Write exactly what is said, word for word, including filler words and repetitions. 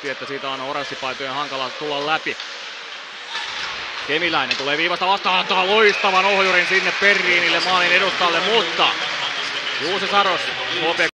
näytti, että siitä on oranssipaitojen hankala tulla läpi. Kemiläinen tulee viivasta vastaan, antaa loistavan ohjurin sinne Perriinille maalin edustalle, mutta Juuse Saros H P